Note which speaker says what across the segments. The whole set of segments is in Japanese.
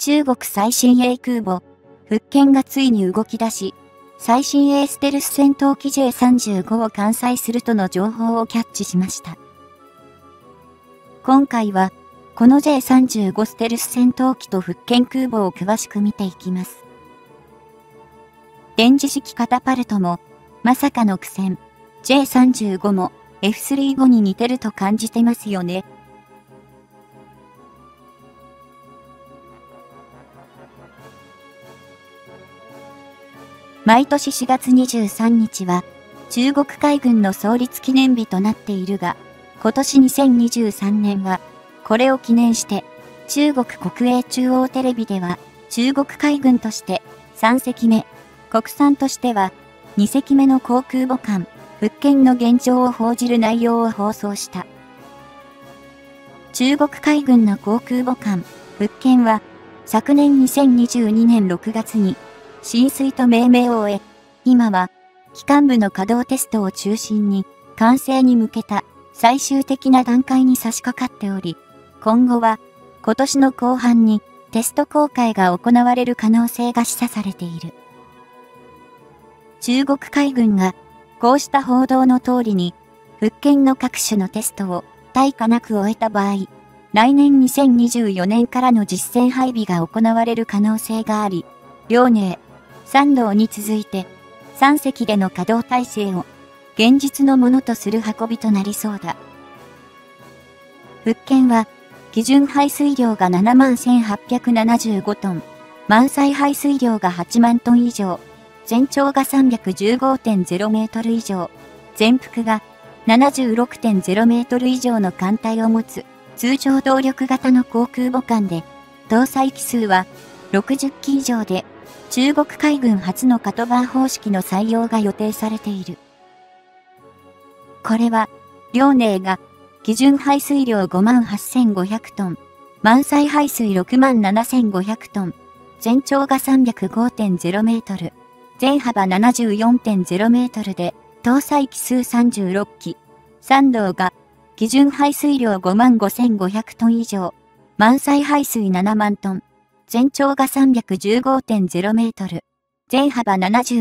Speaker 1: 中国最新鋭空母、福建がついに動き出し、最新鋭ステルス戦闘機 J35 を艦載するとの情報をキャッチしました。今回は、この J35 ステルス戦闘機と福建空母を詳しく見ていきます。電磁式カタパルトも、まさかの苦戦、J35 も F35 に似てると感じてますよね。毎年4月23日は中国海軍の創立記念日となっているが、今年2023年はこれを記念して中国国営中央テレビでは中国海軍として3隻目、国産としては2隻目の航空母艦福建の現状を報じる内容を放送した。中国海軍の航空母艦福建は昨年2022年6月に進水と命名を終え、今は、機関部の稼働テストを中心に、完成に向けた最終的な段階に差し掛かっており、今後は、今年の後半にテスト公開が行われる可能性が示唆されている。中国海軍が、こうした報道の通りに、福建の各種のテストを対価なく終えた場合、来年2024年からの実戦配備が行われる可能性があり、遼寧、山東に続いて、3隻での稼働体制を現実のものとする運びとなりそうだ。福建は、基準排水量が71,875トン、満載排水量が8万トン以上、全長が 315.0 メートル以上、全幅が 76.0 メートル以上の艦隊を持つ通常動力型の航空母艦で、搭載機数は60機以上で、中国海軍初のカトバー方式の採用が予定されている。これは、遼寧が基準排水量 58,500 トン、満載排水 67,500 トン、全長が 305.0 メートル、全幅 74.0 メートルで、搭載機数36機、山東が基準排水量 55,500 トン以上、満載排水7万トン、全長が 315.0 メートル、全幅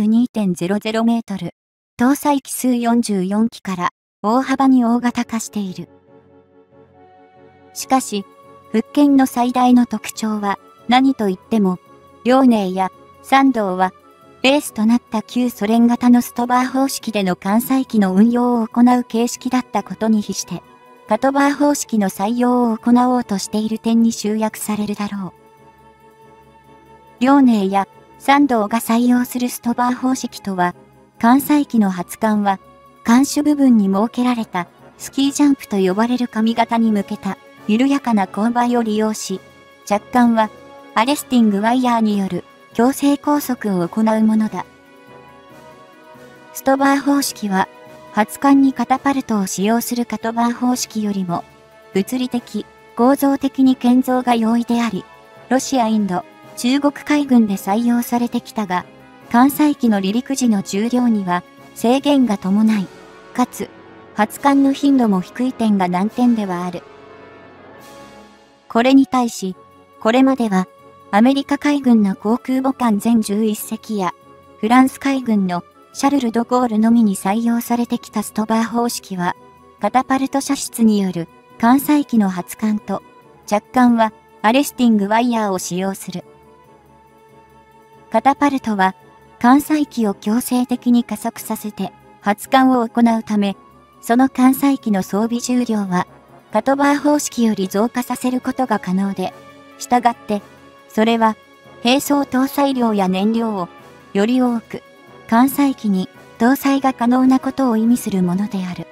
Speaker 1: 72.00 メートル、搭載機数44機から大幅に大型化している。しかし、福建の最大の特徴は何と言っても、遼寧や山東は、ベースとなった旧ソ連型のストバー方式での艦載機の運用を行う形式だったことに比して、カトバー方式の採用を行おうとしている点に集約されるだろう。遼寧や山東が採用するストバー方式とは、艦載機の発艦は、艦首部分に設けられたスキージャンプと呼ばれる上型に向けた緩やかな勾配を利用し、着艦はアレスティングワイヤーによる強制拘束を行うものだ。ストバー方式は、発艦にカタパルトを使用するカトバー方式よりも、物理的、構造的に建造が容易であり、ロシア・インド、中国海軍で採用されてきたが、艦載機の離陸時の重量には制限が伴い、かつ、発艦の頻度も低い点が難点ではある。これに対し、これまでは、アメリカ海軍の航空母艦全11隻や、フランス海軍のシャルル・ド・ゴールのみに採用されてきたストバー方式は、カタパルト射出による艦載機の発艦と、着艦はアレスティングワイヤーを使用する。カタパルトは、艦載機を強制的に加速させて発艦を行うため、その艦載機の装備重量は、カトバー方式より増加させることが可能で、したがって、それは、並走搭載量や燃料を、より多く、艦載機に搭載が可能なことを意味するものである。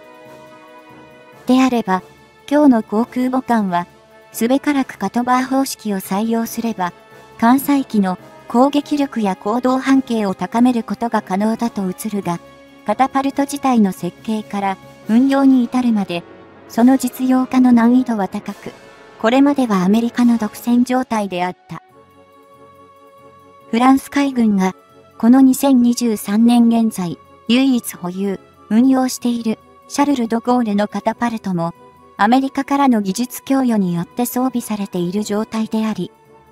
Speaker 1: であれば、今日の航空母艦は、すべからくカトバー方式を採用すれば、艦載機の攻撃力や行動半径を高めることが可能だと映るが、カタパルト自体の設計から運用に至るまで、その実用化の難易度は高く、これまではアメリカの独占状態であった。フランス海軍が、この2023年現在、唯一保有、運用している、シャルル・ド・ゴールのカタパルトも、アメリカからの技術供与によって装備されている状態であり、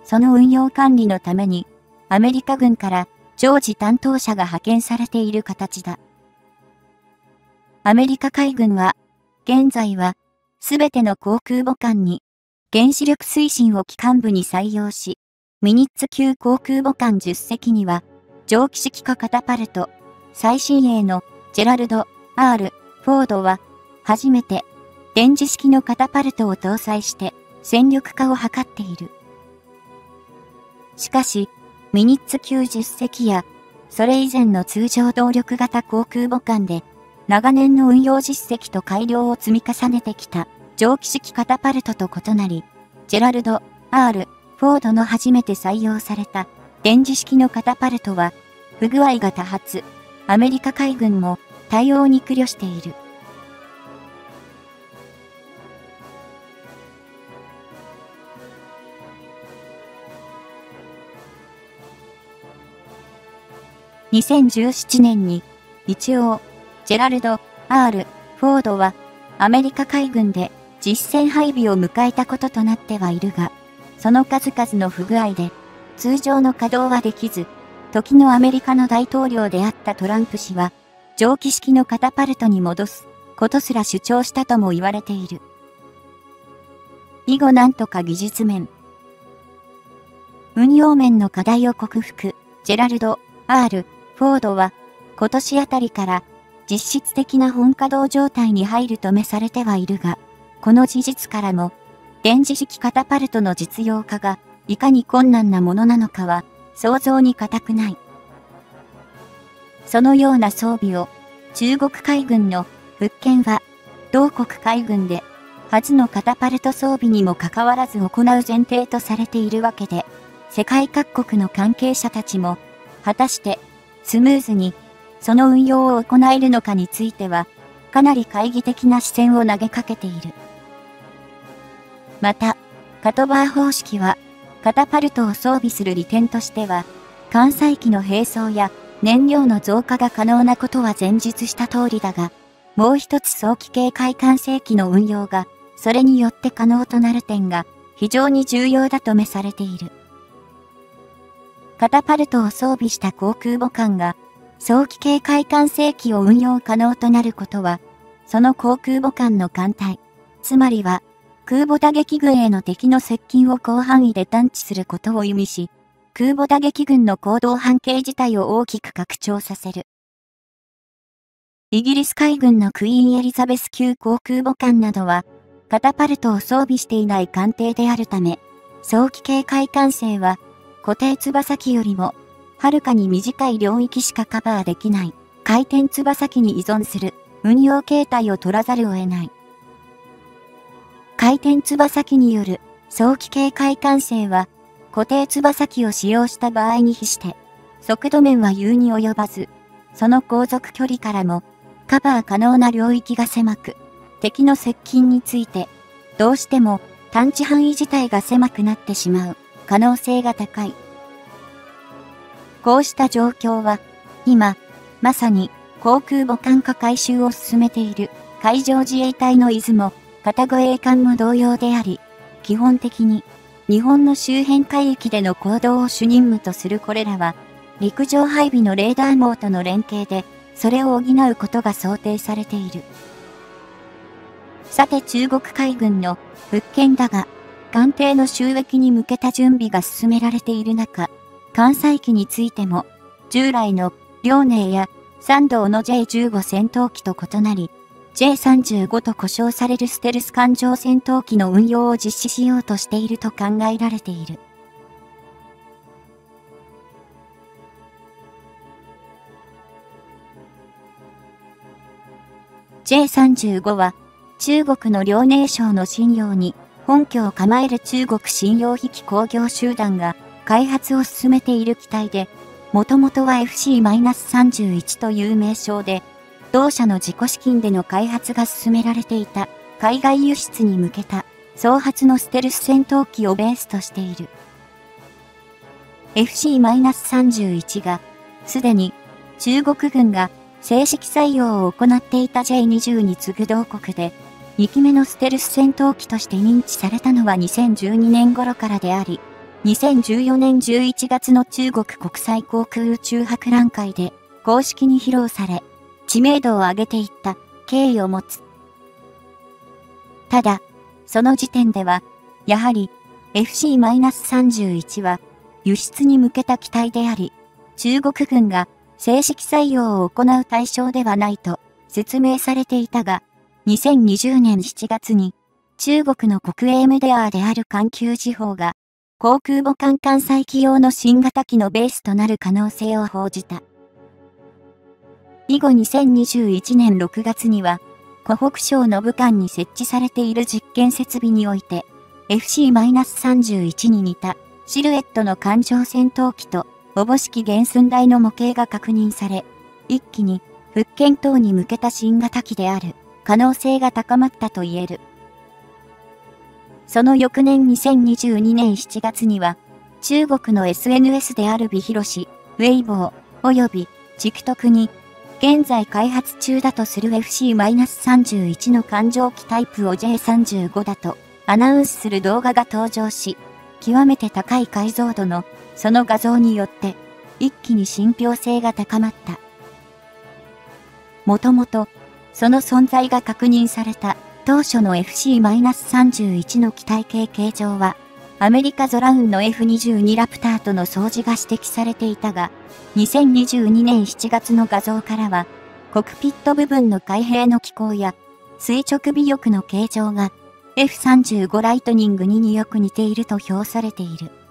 Speaker 1: その運用管理のために、アメリカ軍から常時担当者が派遣されている形だ。アメリカ海軍は、現在は、すべての航空母艦に、原子力推進を機関部に採用し、ミニッツ級航空母艦10隻には、蒸気式化カタパルト、最新鋭のジェラルド・ R ・フォードは、初めて、電磁式のカタパルトを搭載して戦力化を図っている。しかし、ミニッツ級10隻や、それ以前の通常動力型航空母艦で、長年の運用実績と改良を積み重ねてきた蒸気式カタパルトと異なり、ジェラルド・ R ・フォードの初めて採用された電磁式のカタパルトは、不具合が多発、アメリカ海軍も対応に苦慮している。2017年に、一応、ジェラルド・ R ・フォードは、アメリカ海軍で実戦配備を迎えたこととなってはいるが、その数々の不具合で、通常の稼働はできず、時のアメリカの大統領であったトランプ氏は、蒸気式のカタパルトに戻すことすら主張したとも言われている。以後なんとか技術面、運用面の課題を克服、ジェラルド・ R ・フォードは、今年あたりから実質的な本稼働状態に入るとめされてはいるが、この事実からも、電磁式カタパルトの実用化がいかに困難なものなのかは想像に難くない。そのような装備を中国海軍の福建は同国海軍で初のカタパルト装備にもかかわらず行う前提とされているわけで、世界各国の関係者たちも果たしてスムーズにその運用を行えるのかについてはかなり懐疑的な視線を投げかけている。また、カトバー方式は、カタパルトを装備する利点としては、艦載機の並走や燃料の増加が可能なことは前述した通りだが、もう一つ早期警戒艦載機の運用が、それによって可能となる点が非常に重要だとめされている。カタパルトを装備した航空母艦が、早期警戒艦載機を運用可能となることは、その航空母艦の艦隊、つまりは、空母打撃群への敵の接近を広範囲で探知することを意味し、空母打撃群の行動半径自体を大きく拡張させる。イギリス海軍のクイーンエリザベス級航空母艦などは、カタパルトを装備していない艦艇であるため、早期警戒艦艇は、固定翼機よりも、はるかに短い領域しかカバーできない、回転翼機に依存する運用形態を取らざるを得ない。回転翼機による早期警戒艦艇は固定翼機を使用した場合に比して速度面は優に及ばず、その航続距離からもカバー可能な領域が狭く、敵の接近についてどうしても探知範囲自体が狭くなってしまう可能性が高い。こうした状況は今まさに航空母艦化改修を進めている海上自衛隊の出雲片護衛艦も同様であり、基本的に日本の周辺海域での行動を主任務とするこれらは、陸上配備のレーダー網との連携で、それを補うことが想定されている。さて中国海軍の福建だが、艦艇の収益に向けた準備が進められている中、艦載機についても、従来の遼寧や山東の J15 戦闘機と異なり、J35 と呼称されるステルス艦上戦闘機の運用を実施しようとしていると考えられている。J35 は中国の遼寧省の瀋陽に本拠を構える中国瀋陽飛機工業集団が開発を進めている機体で、もともとは FC-31 という名称で、同社の自己資金での開発が進められていた海外輸出に向けた双発のステルス戦闘機をベースとしている。FC-31 がすでに中国軍が正式採用を行っていた J20 に次ぐ同国で2機目のステルス戦闘機として認知されたのは2012年頃からであり、 2014年11月の中国国際航空宇宙博覧会で公式に披露され、知名度を上げていった経緯を持つ。ただ、その時点では、やはり FC-31 は輸出に向けた機体であり、中国軍が正式採用を行う対象ではないと説明されていたが、2020年7月に中国の国営メディアである環球時報が航空母艦艦載機用の新型機のベースとなる可能性を報じた。以後2021年6月には、湖北省の武漢に設置されている実験設備において、FC-31 に似たシルエットの艦上戦闘機とおぼしき原寸大の模型が確認され、一気に福建等に向けた新型機である可能性が高まったと言える。その翌年2022年7月には、中国の SNS であるビヒロシ、ウェイボー、及びTikTokに、現在開発中だとする FC-31 の艦上機タイプを J35 だとアナウンスする動画が登場し、極めて高い解像度のその画像によって一気に信憑性が高まった。もともとその存在が確認された当初の FC-31 の機体系形状はアメリカゾラウンの F22 ラプターとの相似が指摘されていたが、2022年7月の画像からは、コクピット部分の開閉の機構や、垂直尾翼の形状が F35 ライトニング2によく似ていると評されている。